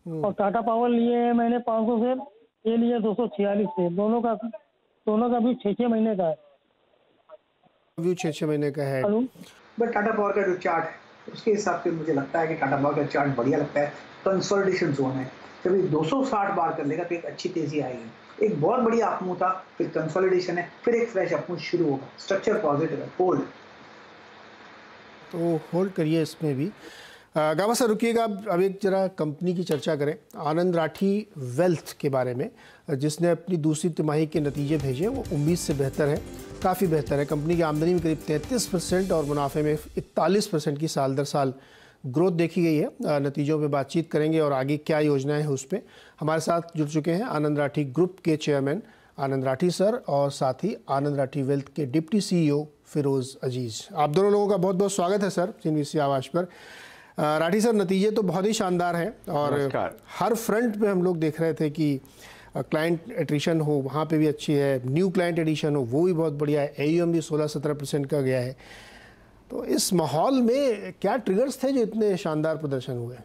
और टाटा पावर लिए हैं मैंने 500 शेयर, ये लिए 246 शेयर, दोनों का भी 6-6 महीने का है। व्यू 6-6 महीने का है। बट टाटा पावर का जो चार्ट है उसके हिसाब से मुझे लगता है कि टाटा पावर का चार्ट बढ़िया लगता है। कंसोलिडेशन जोन है, जब ये 260 बार कर लेगा तो एक अच्छी तेजी आएगी। एक बहुत बढ़िया अपमूव था, फिर कंसोलिडेशन है, फिर एक फ्रेश अपमूव शुरू होगा। स्ट्रक्चर पॉजिटिव है, होल्ड। तो होल्ड करिए इसमें भी। गावा सर रुकिएगा, अब एक जरा कंपनी की चर्चा करें, आनंद राठी वेल्थ के बारे में, जिसने अपनी दूसरी तिमाही के नतीजे भेजे। वो उम्मीद से बेहतर है, काफ़ी बेहतर है। कंपनी की आमदनी में करीब 33% और मुनाफे में 41% की साल दर साल ग्रोथ देखी गई है। नतीजों पे बातचीत करेंगे और आगे क्या योजनाएं हैं उस पर। हमारे साथ जुड़ चुके हैं आनंद राठी ग्रुप के चेयरमैन आनंद राठी सर और साथ ही आनंद राठी वेल्थ के डिप्टी CEO फिरोज़ अजीज़। आप दोनों लोगों का बहुत बहुत स्वागत है सर CNBC आवाज़ पर। राठी सर, नतीजे तो बहुत ही शानदार हैं और हर फ्रंट पे हम लोग देख रहे थे कि क्लाइंट एट्रिशन हो वहाँ पे भी अच्छी है, न्यू क्लाइंट एडिशन हो वो भी बहुत बढ़िया है, AUM भी 16-17% का गया है। तो इस माहौल में क्या ट्रिगर्स थे जो इतने शानदार प्रदर्शन हुए?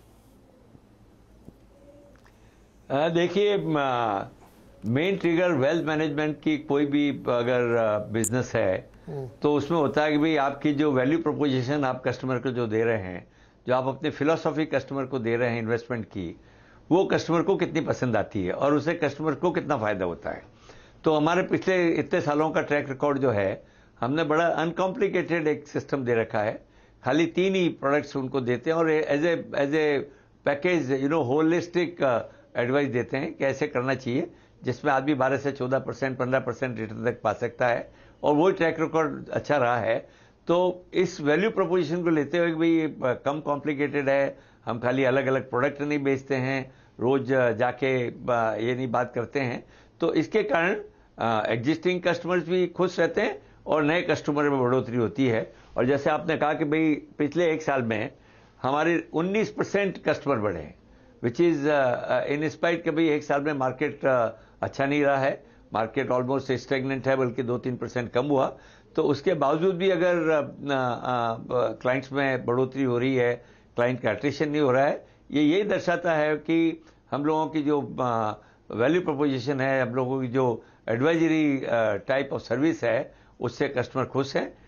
देखिए, मेन ट्रिगर वेल्थ मैनेजमेंट की कोई भी अगर बिजनेस है तो उसमें होता है कि भाई आपकी जो वैल्यू प्रोपोजिशन आप कस्टमर को जो दे रहे हैं, जो आप अपनी फिलॉसफी कस्टमर को दे रहे हैं इन्वेस्टमेंट की, वो कस्टमर को कितनी पसंद आती है और उसे कस्टमर को कितना फायदा होता है। तो हमारे पिछले इतने सालों का ट्रैक रिकॉर्ड जो है, हमने बड़ा अनकॉम्प्लिकेटेड एक सिस्टम दे रखा है। खाली 3 ही प्रोडक्ट्स उनको देते हैं और as a package holistic advice देते हैं कि ऐसे करना चाहिए, जिसमें आदमी 12 से 14%, 15% रिटर्न तक पा सकता है और वही ट्रैक रिकॉर्ड अच्छा रहा है। तो इस वैल्यू प्रोपोजिशन को लेते हुए भाई कम कॉम्प्लिकेटेड है, हम खाली अलग अलग प्रोडक्ट नहीं बेचते हैं, रोज जाके ये नहीं बात करते हैं। तो इसके कारण एग्जिस्टिंग कस्टमर्स भी खुश रहते हैं और नए कस्टमर में बढ़ोतरी होती है। और जैसे आपने कहा कि भाई पिछले 1 साल में हमारे 19% कस्टमर बढ़े हैं, विच इज़ इन स्पाइट के भाई 1 साल में मार्केट अच्छा नहीं रहा है, मार्केट ऑलमोस्ट स्टेगनेंट है, बल्कि 2-3% कम हुआ। तो उसके बावजूद भी अगर क्लाइंट्स में बढ़ोतरी हो रही है, क्लाइंट का एट्रिशन नहीं हो रहा है, ये यही दर्शाता है कि हम लोगों की जो वैल्यू प्रोपोजिशन है, हम लोगों की जो एडवाइजरी टाइप ऑफ सर्विस है, उससे कस्टमर खुश हैं।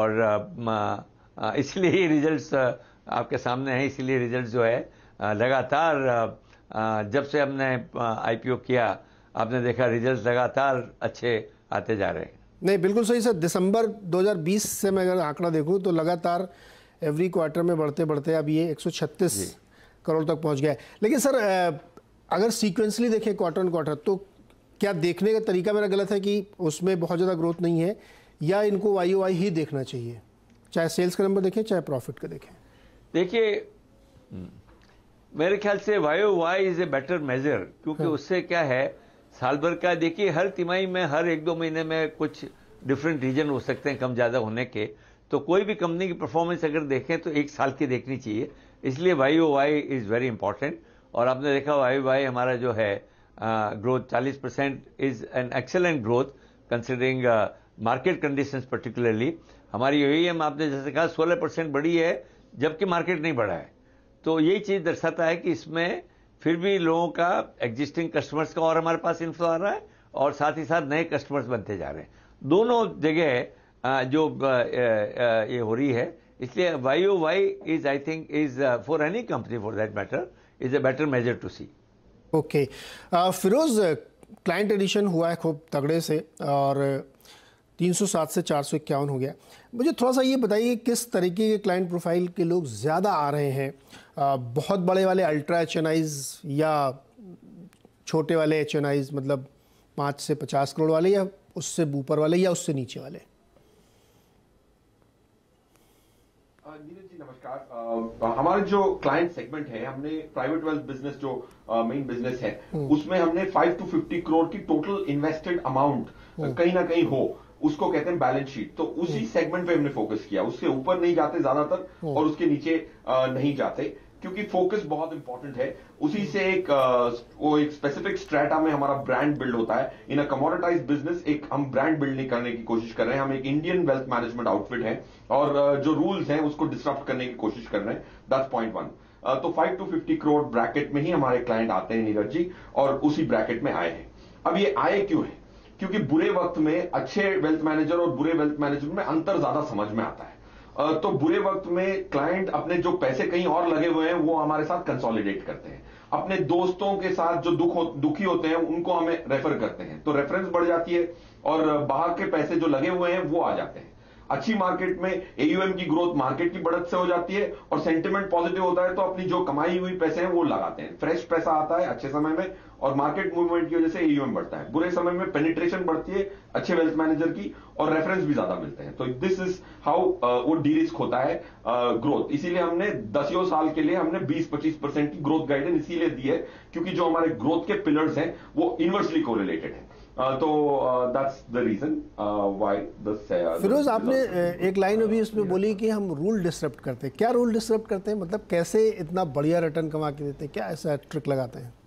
और इसलिए ही रिजल्ट्स आपके सामने हैं। इसलिए रिजल्ट्स जो है लगातार जब से हमने IPO किया, आपने देखा रिजल्ट्स लगातार अच्छे आते जा रहे हैं। नहीं, बिल्कुल सही सर। दिसंबर 2020 से मैं अगर आंकड़ा देखूं तो लगातार एवरी क्वार्टर में बढ़ते बढ़ते अब ये 136 करोड़ तक पहुंच गया है। लेकिन सर अगर सीक्वेंसली देखें क्वार्टर ऑन क्वार्टर, तो क्या देखने का तरीका मेरा गलत है कि उसमें बहुत ज़्यादा ग्रोथ नहीं है, या इनको YOY ही देखना चाहिए, चाहे सेल्स का नंबर देखें चाहे प्रॉफिट का देखें? देखिए, मेरे ख्याल से YOY is a better measure, क्योंकि उससे क्या है, साल भर का देखिए, हर तिमाही में हर 1-2 महीने में कुछ डिफरेंट रीजन हो सकते हैं कम ज़्यादा होने के। तो कोई भी कंपनी की परफॉर्मेंस अगर देखें तो 1 साल की देखनी चाहिए, इसलिए YOY इज़ वेरी इंपॉर्टेंट। और आपने देखा YOY हमारा जो है growth 40% is an excellent growth considering market conditions. Particularly हमारी AUM आपने जैसे कहा 16% बढ़ी है, जबकि मार्केट नहीं बढ़ा है। तो यही चीज़ दर्शाता है कि इसमें फिर भी लोगों का, एग्जिस्टिंग कस्टमर्स का और हमारे पास इन्फ्लो आ रहा है, और साथ ही साथ नए कस्टमर्स बनते जा रहे हैं। दोनों जगह जो ये हो रही है, इसलिए YOY is I think is for any company for that matter is a better measure to see. Okay Firoz, client addition हुआ है खूब तगड़े से और 307 से 451 हो गया। मुझे थोड़ा सा ये बताइए किस तरीके के क्लाइंट प्रोफाइल के लोग ज़्यादा आ रहे हैं? बहुत बड़े वाले अल्ट्रा HNIs या छोटे वाले HNIs, मतलब 5 से 50 करोड़ वाले, या उससे ऊपर वाले, या उससे नीचे वाले? नीरज जी नमस्कार। हमारे जो क्लाइंट सेगमेंट है, हमने प्राइवेट वेल्थ बिजनेस जो मेन बिजनेस है, उसमें हमने 5 to 50 करोड़ की टोटल इन्वेस्टेड अमाउंट कहीं ना कहीं हो, उसको कहते हैं बैलेंस शीट। तो उसी सेगमेंट पे हमने फोकस किया, उससे ऊपर नहीं जाते ज्यादातर और उसके नीचे नहीं जाते, क्योंकि फोकस बहुत इंपॉर्टेंट है। उसी से एक स्पेसिफिक स्ट्रेटा में हमारा ब्रांड बिल्ड होता है। इन अ कमोडिटाइज्ड बिजनेस एक हम ब्रांड बिल्ड नहीं करने की कोशिश कर रहे हैं। हम एक इंडियन वेल्थ मैनेजमेंट आउटफिट है और जो रूल्स हैं उसको डिसरप्ट करने की कोशिश कर रहे हैं। That's point 1। तो 5 to 50 करोड़ ब्रैकेट में ही हमारे क्लाइंट आते हैं नीरज जी, और उसी ब्रैकेट में आए हैं। अब ये आए क्यों है? क्योंकि बुरे वक्त में अच्छे वेल्थ मैनेजर और बुरे वेल्थ मैनेजर में अंतर ज्यादा समझ में आता है। तो बुरे वक्त में क्लाइंट अपने जो पैसे कहीं और लगे हुए हैं वो हमारे साथ कंसोलिडेट करते हैं, अपने दोस्तों के साथ जो दुखी होते हैं उनको हमें रेफर करते हैं, तो रेफरेंस बढ़ जाती है और बाहर के पैसे जो लगे हुए हैं वो आ जाते हैं। अच्छी मार्केट में एयूएम की ग्रोथ मार्केट की बढ़त से हो जाती है और सेंटिमेंट पॉजिटिव होता है, तो अपनी जो कमाई हुई पैसे हैं वो लगाते हैं, फ्रेश पैसा आता है अच्छे समय में और मार्केट मूवमेंट की वजह से एयूएम बढ़ता है। बुरे समय में पेनिट्रेशन बढ़ती है अच्छे वेल्थ मैनेजर की और रेफरेंस भी ज्यादा मिलते हैं। तो दिस इज हाउ वो डी रिस्क होता है ग्रोथ। इसीलिए हमने 10 साल के लिए हमने 20-25% की ग्रोथ गाइडेंस इसीलिए दी है क्योंकि जो हमारे ग्रोथ के पिलर्स हैं वो इनवर्सली कोरिलेटेड है। तो that's the reason why the Firoz, आपने एक लाइन अभी उसमें बोली कि हम रूल डिसरप्ट करते हैं। क्या रूल डिसरप्ट करते हैं? मतलब कैसे इतना बढ़िया रिटर्न कमा के देते हैं? क्या ऐसा ट्रिक लगाते हैं?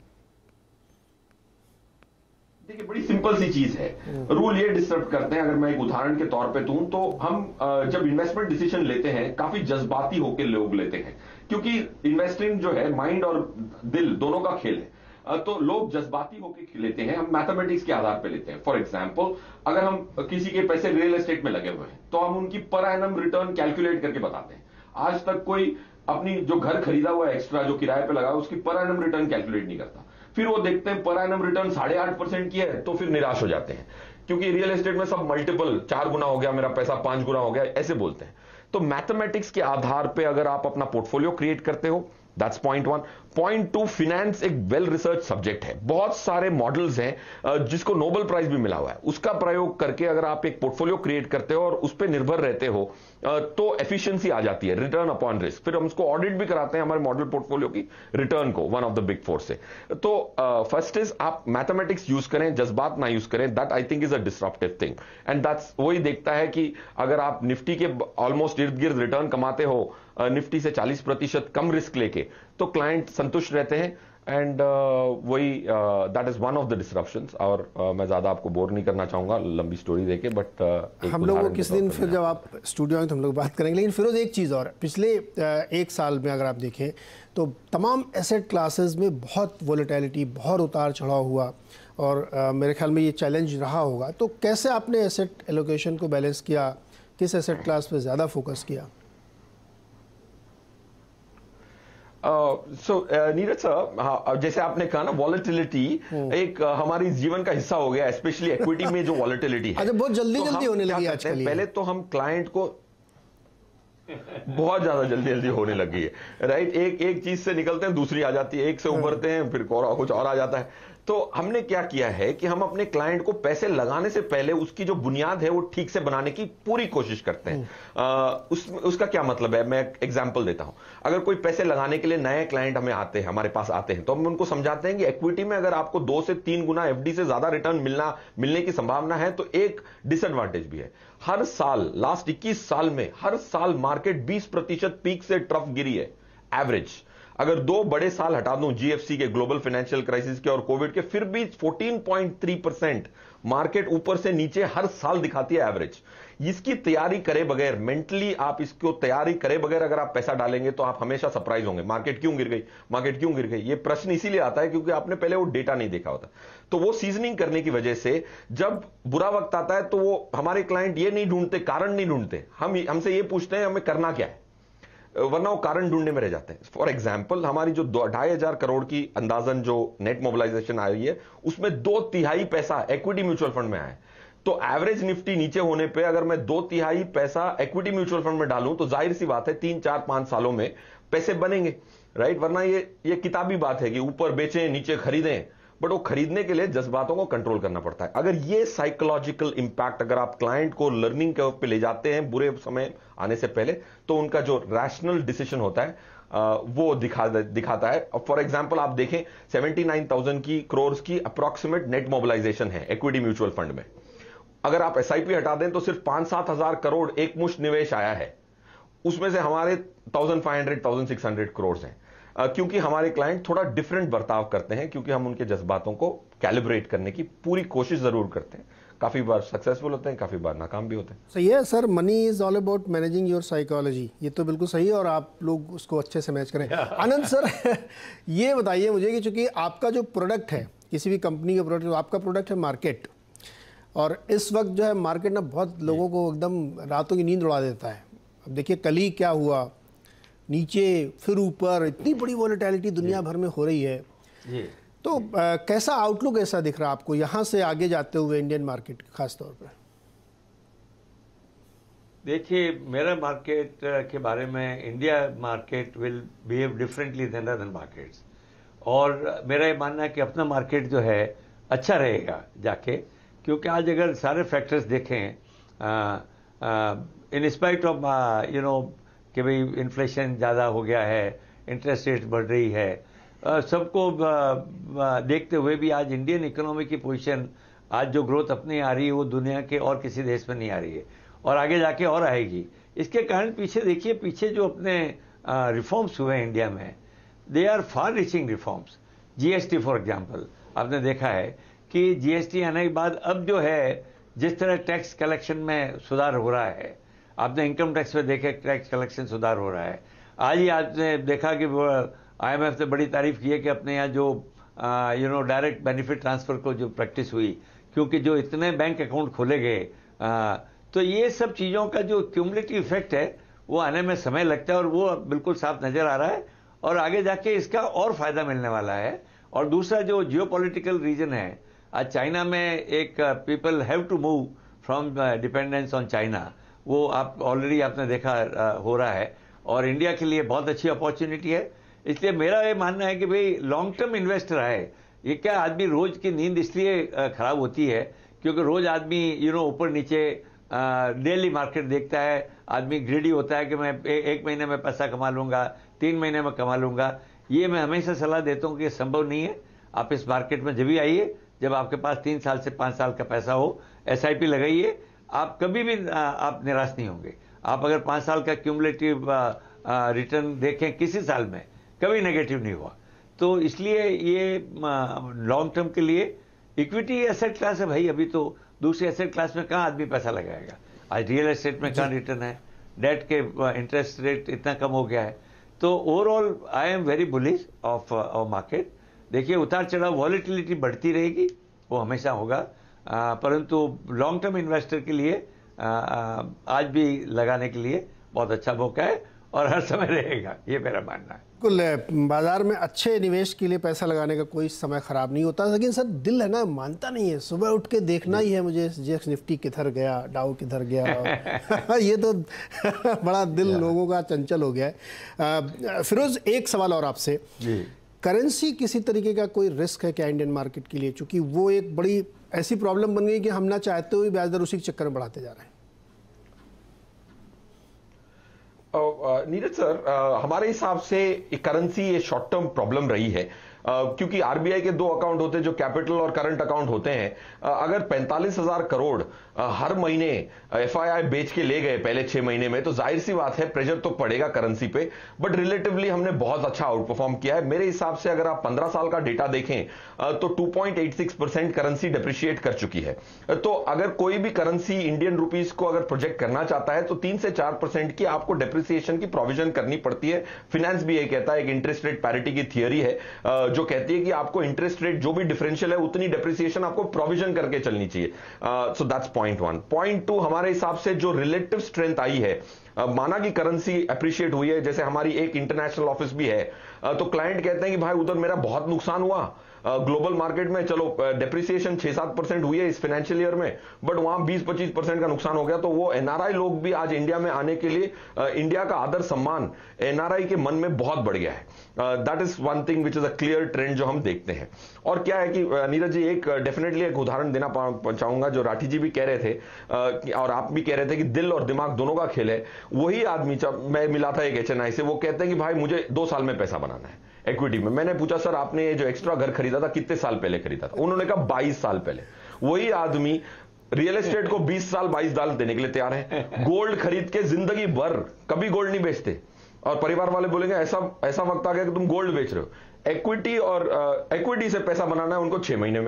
देखिए, बड़ी सिंपल सी चीज है। रूल ये डिस्टर्ब करते हैं, अगर मैं एक उदाहरण के तौर पे दूं तो हम जब इन्वेस्टमेंट डिसीजन लेते हैं काफी जज्बाती होकर लोग लेते हैं, क्योंकि इन्वेस्टिंग जो है माइंड और दिल दोनों का खेल है। तो लोग जज्बाती होकर लेते हैं, हम मैथमेटिक्स के आधार पे लेते हैं। फॉर एग्जांपल, अगर हम किसी के पैसे रियल एस्टेट में लगे हुए हैं तो हम उनकी पर एनम रिटर्न कैलकुलेट करके बताते हैं। आज तक कोई अपनी जो घर खरीदा हुआ एक्स्ट्रा जो किराए पे लगा उसकी पर एनम रिटर्न कैलकुलेट नहीं करता। फिर वो देखते हैं पर एनम रिटर्न 8.5% की है तो फिर निराश हो जाते हैं, क्योंकि रियल एस्टेट में सब मल्टीपल 4 गुना हो गया, मेरा पैसा 5 गुना हो गया, ऐसे बोलते हैं। तो मैथमेटिक्स के आधार पे अगर आप अपना पोर्टफोलियो क्रिएट करते हो, दैट्स पॉइंट 1। पॉइंट 2, फिनेंस एक वेल रिसर्च सब्जेक्ट है। बहुत सारे मॉडल्स हैं जिसको नोबेल प्राइज भी मिला हुआ है, उसका प्रयोग करके अगर आप एक पोर्टफोलियो क्रिएट करते हो और उस पर निर्भर रहते हो तो एफिशिएंसी आ जाती है, रिटर्न अपॉन रिस्क। फिर हम उसको ऑडिट भी कराते हैं हमारे मॉडल पोर्टफोलियो की रिटर्न को, वन ऑफ द बिग 4 से। तो फर्स्ट इज आप मैथमेटिक्स यूज करें, जज्बात ना यूज करें। That I think is a disruptive thing, and that's वही देखता है कि अगर आप निफ्टी के ऑलमोस्ट इर्द गिर्द रिटर्न कमाते हो निफ्टी से 40% कम रिस्क लेके, तो क्लाइंट संतुष्ट रहते हैं। एंड वही that is one of the disruptions. और मैं ज्यादा आपको बोर नहीं करना चाहूंगा लंबी स्टोरी देके, बट हम लोग किस दिन फिर जब आप स्टूडियो में तो हम लोग बात करेंगे। लेकिन फिरोज, एक चीज़ और, पिछले 1 साल में अगर आप देखें तो तमाम एसेट क्लासेस में बहुत वॉलेटिलिटी, बहुत उतार चढ़ाव हुआ और मेरे ख्याल में ये चैलेंज रहा होगा। तो कैसे आपने एसेट एलोकेशन को बैलेंस किया? किस एसेट क्लास पे ज़्यादा फोकस किया? नीरज सर, जैसे आपने कहा ना, वॉलेटिलिटी एक हमारी जीवन का हिस्सा हो गया, स्पेशली इक्विटी में जो वॉलेटिलिटी है। अच्छा, बहुत जल्दी होने लगी आजकल। पहले तो हम क्लाइंट को बहुत ज्यादा जल्दी होने लगी है, राइट। एक चीज से निकलते हैं दूसरी आ जाती है, एक से उभरते हैं फिर कुछ और आ जाता है। तो हमने क्या किया है कि हम अपने क्लाइंट को पैसे लगाने से पहले उसकी जो बुनियाद है वो ठीक से बनाने की पूरी कोशिश करते हैं। उसका क्या मतलब है, मैं एग्जांपल देता हूं। अगर कोई पैसे लगाने के लिए नए क्लाइंट हमारे पास आते हैं तो हम उनको समझाते हैं कि इक्विटी में अगर आपको 2 से 3 गुना एफडी से ज्यादा रिटर्न मिलने की संभावना है तो एक डिसएडवांटेज भी है। हर साल, लास्ट 21 साल में हर साल मार्केट 20% पीक से ट्रफ गिरी है, एवरेज। अगर 2 बड़े साल हटा दूं, जीएफसी के, ग्लोबल फाइनेंशियल क्राइसिस के और कोविड के, फिर भी 14.3% मार्केट ऊपर से नीचे हर साल दिखाती है एवरेज। इसकी तैयारी करे बगैर, मेंटली आप इसको तैयारी करे बगैर अगर आप पैसा डालेंगे तो आप हमेशा सरप्राइज होंगे, मार्केट क्यों गिर गई, मार्केट क्यों गिर गई। ये प्रश्न इसीलिए आता है क्योंकि आपने पहले वो डेटा नहीं देखा होता। तो वो सीजनिंग करने की वजह से जब बुरा वक्त आता है तो वो हमारे क्लाइंट ये नहीं ढूंढते, कारण नहीं ढूंढते, हमसे ये पूछते हैं हमें करना क्या है, वरना वो कारण ढूंढने में रह जाते हैं। फॉर एग्जाम्पल, हमारी जो 2,500 करोड़ की अंदाजन जो नेट मोबिलाइजेशन आई है उसमें 2/3 पैसा इक्विटी म्यूचुअल फंड में आया है। तो एवरेज निफ्टी नीचे होने पे अगर मैं 2/3 पैसा इक्विटी म्यूचुअल फंड में डालूं तो जाहिर सी बात है 3, 4, 5 सालों में पैसे बनेंगे, राइट। वरना ये किताबी बात है कि ऊपर बेचें नीचे खरीदें, बट वो खरीदने के लिए जज्बातों को कंट्रोल करना पड़ता है। अगर ये साइकोलॉजिकल इंपैक्ट अगर आप क्लाइंट को लर्निंग के पे ले जाते हैं बुरे समय आने से पहले, तो उनका जो रैशनल डिसीजन होता है वो दिखाता है। फॉर एग्जांपल, आप देखें 79,000 करोड़ की अप्रॉक्सीमेट नेट मोबिलाइजेशन है इक्विटी म्यूचुअल फंड में। अगर आप एसआईपी हटा दें तो सिर्फ 5-7 हजार करोड़ एक मुश्त निवेश आया है, उसमें से हमारे 1,500-1,600 करोड़ हैं। क्योंकि हमारे क्लाइंट थोड़ा डिफरेंट बर्ताव करते हैं, क्योंकि हम उनके जज्बातों को कैलिब्रेट करने की पूरी कोशिश जरूर करते हैं, काफी बार सक्सेसफुल होते हैं, काफी बार नाकाम भी होते हैं। सही है sir, money is all about managing your psychology, ये तो बिल्कुल सही है और आप लोग उसको अच्छे से मैच करें। आनंद सर ये बताइए मुझे कि चूंकि आपका जो प्रोडक्ट है, किसी भी कंपनी का प्रोडक्ट, आपका प्रोडक्ट है मार्केट, और इस वक्त जो है मार्केट ना बहुत लोगों को एकदम रातों की नींद उड़ा देता है। अब देखिए कल ही क्या हुआ, नीचे फिर ऊपर, इतनी बड़ी वॉलेटिलिटी दुनिया भर में हो रही है जी। तो कैसा आउटलुक ऐसा दिख रहा है आपको यहाँ से आगे जाते हुए इंडियन मार्केट खास तौर पर? देखिए मेरा मार्केट के बारे में, India market will behave differently than other markets, और मेरा ये मानना है कि अपना मार्केट जो है अच्छा रहेगा जाके, क्योंकि आज अगर सारे फैक्टर्स देखें इन स्पाइट ऑफ कि भाई इन्फ्लेशन ज़्यादा हो गया है, इंटरेस्ट रेट बढ़ रही है, सबको देखते हुए भी आज इंडियन इकोनॉमी की पोजीशन, आज जो ग्रोथ अपनी आ रही है वो दुनिया के और किसी देश में नहीं आ रही है और आगे जाके और आएगी। इसके कारण पीछे देखिए, पीछे जो अपने रिफॉर्म्स हुए हैं इंडिया में, they are far reaching reforms. GST for example, आपने देखा है कि जीएसटी आने के बाद अब जो है जिस तरह टैक्स कलेक्शन में सुधार हो रहा है, आपने इनकम टैक्स में देखे टैक्स कलेक्शन सुधार हो रहा है। आज ही आपने देखा कि IMF ने बड़ी तारीफ की है कि अपने यहाँ जो डायरेक्ट बेनिफिट ट्रांसफर को जो प्रैक्टिस हुई, क्योंकि जो इतने बैंक अकाउंट खोले गए, तो ये सब चीज़ों का जो क्यूमुलेटिव इफेक्ट है वो आने में समय लगता है और वो बिल्कुल साफ नज़र आ रहा है और आगे जाके इसका और फायदा मिलने वाला है। और दूसरा जो जियोपॉलिटिकल रीजन है, आज चाइना में एक people have to move from dependence on China, वो आप ऑलरेडी आपने देखा हो रहा है और इंडिया के लिए बहुत अच्छी अपॉर्चुनिटी है। इसलिए मेरा ये मानना है कि भाई लॉन्ग टर्म इन्वेस्टर आए। ये क्या आदमी रोज की नींद इसलिए खराब होती है क्योंकि रोज आदमी ऊपर नीचे डेली मार्केट देखता है, आदमी ग्रीडी होता है कि मैं एक महीने में पैसा कमा लूंगा, 3 महीने में कमा लूंगा। ये मैं हमेशा सलाह देता हूँ कि संभव नहीं है। आप इस मार्केट में जब भी आइए जब आपके पास 3 साल से 5 साल का पैसा हो, SIP लगाइए, आप कभी भी आप निराश नहीं होंगे। आप अगर 5 साल का क्यूमुलेटिव रिटर्न देखें किसी साल में, कभी नेगेटिव नहीं हुआ। तो इसलिए ये लॉन्ग टर्म के लिए इक्विटी एसेट क्लास है भाई। अभी तो दूसरे एसेट क्लास में कहाँ आदमी पैसा लगाएगा? आज रियल एस्टेट में कहाँ रिटर्न है? डेट के इंटरेस्ट रेट इतना कम हो गया है। तो overall I am very bullish of market. देखिए उतार चढ़ाव, वॉलेटिलिटी बढ़ती रहेगी, वो हमेशा होगा, परंतु लॉन्ग टर्म इन्वेस्टर के लिए आज भी लगाने के लिए बहुत अच्छा मौका है और हर समय रहेगा, ये मेरा मानना है। बिल्कुल, बाजार में अच्छे निवेश के लिए पैसा लगाने का कोई समय खराब नहीं होता, लेकिन सर दिल है ना, मानता नहीं है। सुबह उठ के देखना ही है मुझे जेक्स निफ्टी किधर गया, डाउ किधर गया ये तो बड़ा दिल लोगों का चंचल हो गया है। फिरोज, एक सवाल और आपसे, करेंसी किसी तरीके का कोई रिस्क है क्या इंडियन मार्केट के लिए? चूंकि वो एक बड़ी ऐसी प्रॉब्लम बन गई कि हम ना चाहते हुए ब्याज दर उसी के चक्कर में बढ़ाते जा रहे हैं। नीरज सर, हमारे हिसाब से करेंसी ये शॉर्ट टर्म प्रॉब्लम रही है, क्योंकि आरबीआई के 2 अकाउंट होते हैं जो कैपिटल और करंट अकाउंट होते हैं। अगर 45,000 करोड़ हर महीने FII बेच के ले गए पहले 6 महीने में, तो जाहिर सी बात है प्रेशर तो पड़ेगा करेंसी पे, बट रिलेटिवली हमने बहुत अच्छा आउट परफॉर्म किया है। मेरे हिसाब से अगर आप 15 साल का डेटा देखें तो 2.86% करेंसी डिप्रिशिएट कर चुकी है। तो अगर कोई भी करेंसी इंडियन रुपीज को अगर प्रोजेक्ट करना चाहता है तो 3 से 4% की आपको डिप्रिसिएशन की प्रोविजन करनी पड़ती है। फिनेंस भी ये कहता है, एक इंटरेस्ट रेट पैरिटी की थियरी है जो कहती है कि आपको इंटरेस्ट रेट जो भी डिफरेंशियल है उतनी डिप्रिसिएशन आपको प्रोविजन करके चलनी चाहिए। So that's point 1। पॉइंट 2, हमारे हिसाब से जो रिलेटिव स्ट्रेंथ आई है, माना कि करेंसी अप्रिशिएट हुई है, जैसे हमारी एक इंटरनेशनल ऑफिस भी है, तो क्लाइंट कहते हैं कि भाई उधर मेरा बहुत नुकसान हुआ ग्लोबल मार्केट में, चलो डेप्रिसिएशन 6-7% हुई है इस फाइनेंशियल ईयर में, बट वहां 20-25% का नुकसान हो गया। तो वो एनआरआई लोग भी आज इंडिया में आने के लिए, इंडिया का आदर सम्मान एनआरआई के मन में बहुत बढ़ गया है। That is one thing which is a clear trend जो हम देखते हैं। और क्या है कि नीरज जी, एक डेफिनेटली एक उदाहरण देना चाहूंगा जो राठी जी भी कह रहे थे और आप भी कह रहे थे कि दिल और दिमाग दोनों का खेल है। वही आदमी, मैं मिला था एक HNI से, वो कहते हैं कि भाई मुझे 2 साल में पैसा बनाना है इक्विटी में। मैंने पूछा सर आपने ये जो एक्स्ट्रा घर खरीदा था कितने साल पहले खरीदा था? उन्होंने कहा 22 साल पहले। वही आदमी रियल एस्टेट को 20 साल 22 साल देने के लिए तैयार है। गोल्ड खरीद के जिंदगी भर कभी गोल्ड नहीं बेचते, और परिवार वाले बोलेंगे ऐसा वक्त आ गया कि तुम गोल्ड बेच रहे हो। इक्विटी और इक्विटी से पैसा बनाना है उनको 6 महीने में,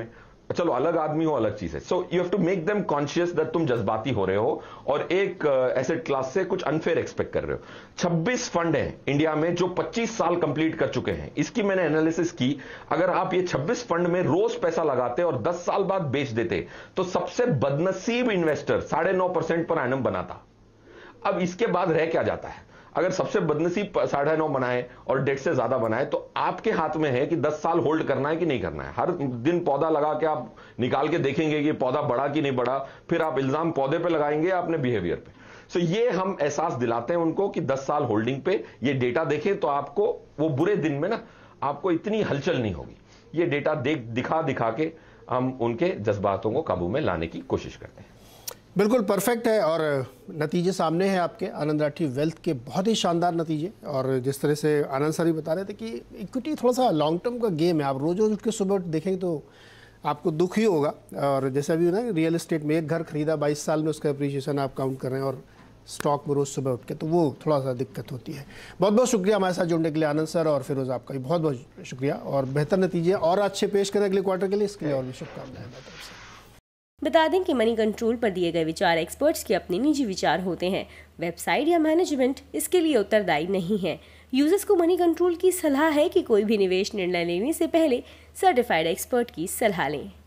चलो अलग आदमी हो अलग चीज है। So you have to make them conscious that तुम जज्बाती हो रहे हो और एक एसेट क्लास से कुछ अनफेयर एक्सपेक्ट कर रहे हो। 26 फंड है इंडिया में जो 25 साल कंप्लीट कर चुके हैं। इसकी मैंने एनालिसिस की, अगर आप ये 26 फंड में रोज पैसा लगाते और 10 साल बाद बेच देते तो सबसे बदनसीब इन्वेस्टर 9.5% पर एनम बनाता। अब इसके बाद रह क्या जाता है? अगर सबसे बदनसीब 9.5 बनाए और 1.5 से ज्यादा बनाए तो आपके हाथ में है कि 10 साल होल्ड करना है कि नहीं करना है। हर दिन पौधा लगा के आप निकाल के देखेंगे कि पौधा बढ़ा कि नहीं बढ़ा, फिर आप इल्जाम पौधे पे लगाएंगे या अपने बिहेवियर पे। सो ये हम एहसास दिलाते हैं उनको कि 10 साल होल्डिंग पे ये डेटा देखें तो आपको वो बुरे दिन में ना आपको इतनी हलचल नहीं होगी। ये डेटा दिखा के हम उनके जज्बातों को काबू में लाने की कोशिश करते हैं। बिल्कुल परफेक्ट है और नतीजे सामने हैं आपके आनंद राठी वेल्थ के, बहुत ही शानदार नतीजे। और जिस तरह से आनंद सर भी बता रहे थे कि इक्विटी थोड़ा सा लॉन्ग टर्म का गेम है, आप रोज रोज उठ के सुबह देखेंगे तो आपको दुख ही होगा। और जैसे अभी ना रियल एस्टेट में एक घर खरीदा 22 साल में उसका अप्रिशिएशन आप काउंट कर रहे हैं और स्टॉक में रोज़ सुबह उठ के, तो वो थोड़ा सा दिक्कत होती है। बहुत बहुत शुक्रिया हमारे साथ जुड़ने के लिए आनंद सर, और फिरोज़ आपका भी बहुत बहुत शुक्रिया और बेहतर नतीजे और अच्छे पेश करें अगले क्वार्टर के लिए, इसके लिए और भी शुभकामनाएं मेरी तरफ से। बता दें कि मनी कंट्रोल पर दिए गए विचार एक्सपर्ट्स के अपने निजी विचार होते हैं। वेबसाइट या मैनेजमेंट इसके लिए उत्तरदायी नहीं है। यूजर्स को मनी कंट्रोल की सलाह है कि कोई भी निवेश निर्णय लेने से पहले सर्टिफाइड एक्सपर्ट की सलाह लें।